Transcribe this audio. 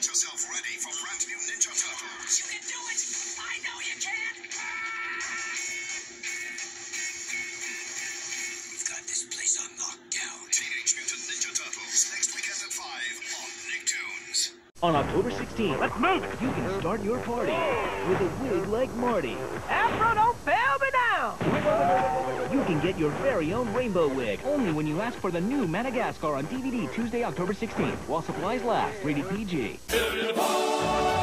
Get yourself ready for brand new Ninja Turtles. You can do it! I know you can! We've got this place on lockdown. Teenage Mutant Ninja Turtles, next weekend at 5 on Nicktoons. On October 16th, let's move it! You can start your party with a wig like Marty. Afro, don't fail me now! You can get your very own rainbow wig only when you ask for the new Madagascar on DVD Tuesday, October 16th, while supplies last. Rated PG.